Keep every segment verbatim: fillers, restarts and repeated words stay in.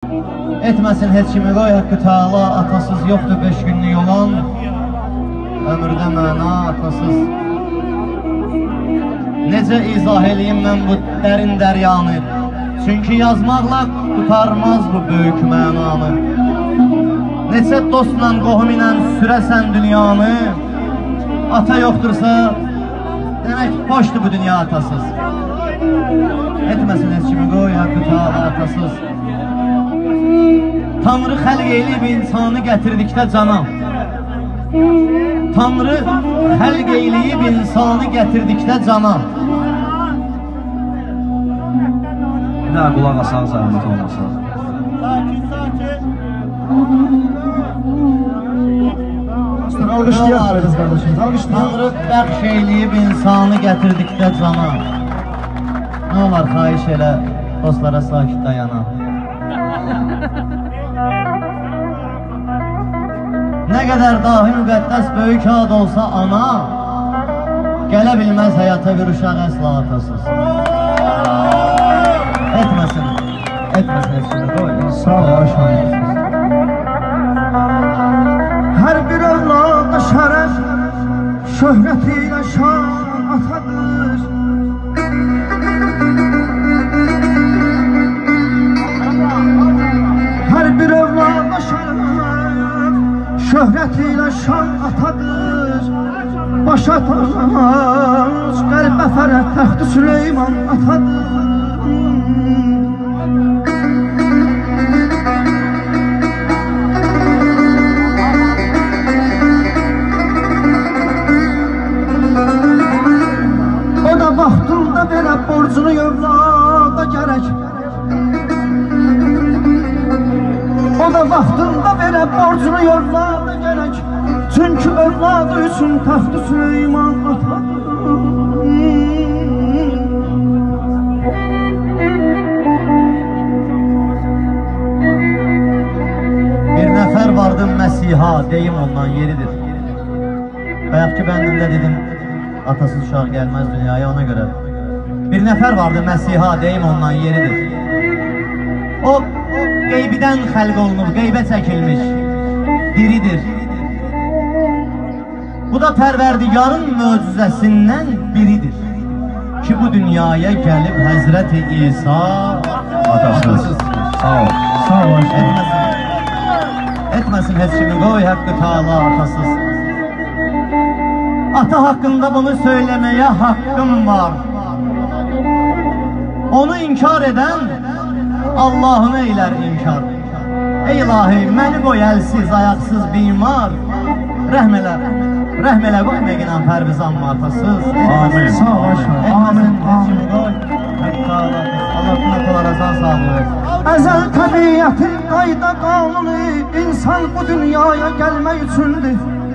Etməsin heç kimi qoy haqqı Taala, atasız yoxdur beş günlük olan. Ömürdə məna atasız. Necə izah eləyim mən bu dərin dəryanı? Çünki yazmaqla tutarmaz bu böyük mənanı. Neçə dostla, qohum ilə sürəsən dünyanı. Ata yoxdursa, demək boşdur bu dünya atasız. Etməsin heç kimi qoy haqqı Taala, atasız. Tanrı xəlq eləyib insanı gətirdikdə cana. Tanrı xəlq eləyib insanı gətirdikdə cana. Bir daha qulaq asaq zəhmət olmasa. Sakin, sakin. Alqışlayaq biz qardaşımız, alqışlayaq. Tanrı bəxş eləyib insanı gətirdikdə cana. Nə olar xahiş elə dostlara sakit dayana. Nə qədər dahi müqəddəs böyük ad olsa ana, gələ bilməz həyata bir uşaq əsla atasız. Etməsin, etməsin hepsini qoy. Sağ ol, aşağı. Hər bir övlada şərəf, şöhrəti ilə şan atadır. Hər bir övlada şərəf, şöhrəti ilə şan atadır. Başa tac, qəlbə fərəh, təxti Süleyman atadır. O da vaxtında verə borcunu övlada gərək. O da vaxtında verə borcunu övlada gərək. Çünki övladı üçün taxtı Süleyman atadır. Bir nəfər vardı Məsiha, deyim ondan yeridir. Bayaqki bəndimdə dedim, atasız uşaq gəlməz dünyaya, ona görə. Bir nəfər vardı Məsiha, deyim ondan yeridir. O, qeybidən xəlq olunub, qeybə çəkilmiş, diridir. Bu da Pərverdigarın möcüzəsindən biridir. Ki bu dünyaya gəlib Həzrəti İsa Atasız. Sağ ol. Sağ ol, aşağı. Etməsin, etməsin heç kimi qoy haqqı Taala, atasız. Ata haqqında bunu söyləməyə haqqım var. Onu inkar edən Allahını eylər inkar. Ey ilahi, məni qoy əlsiz, ayaqsız, bimar. Rəhm elə, rəhm elə qoy məqinən Pərvizan atasız. Amin. Sağ ol, aşağı. Etməsin heç kimi qoy haqqı Taala, Allah'ın atalara can sağlığı versin. Əzəl təbiyyətin qayda qanunu insan bu dünyaya gəlmək üçündür.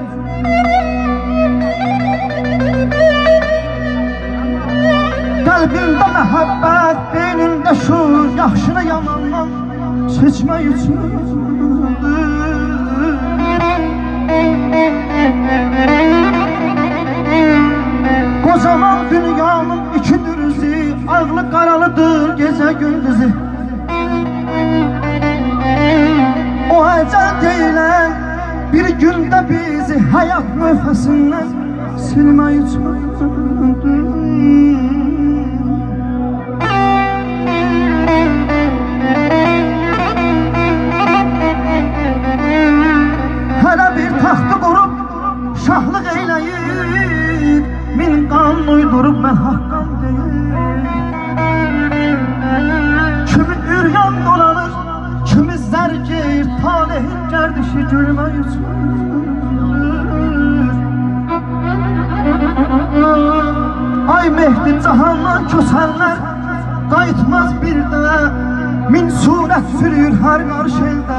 Qəlbində məhəbbət, beynində şur, yaxşını yamandan seçmək üçündür. Qocaman dünyanın iki dürüzü, ağlı qaralıdır gecə gündüzü. O əcəl deyilən bir gündə bizi həyat müfəsindən silmək üçündür. Hələ bir taxtı qurub, şahlıq eyləyib, min qanun uydurub mən haqqam deyib. Kimi üryan dolanır, kimi zərgir, talehin gərdişi gülmək üçündür. Ay Mehdi cahandan köçənlər qayıtmaz bir də, min surət sürür hər qarşı eldə.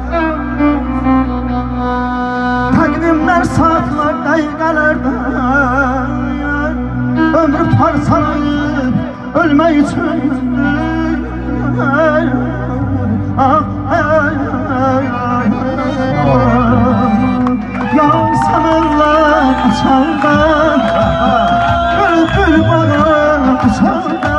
Təqvimlər saatlar, dəqiqələrdə, ömrü parçalayıb ölmək üçündür. Yansan Allah açanda, bülbül bana uçanda.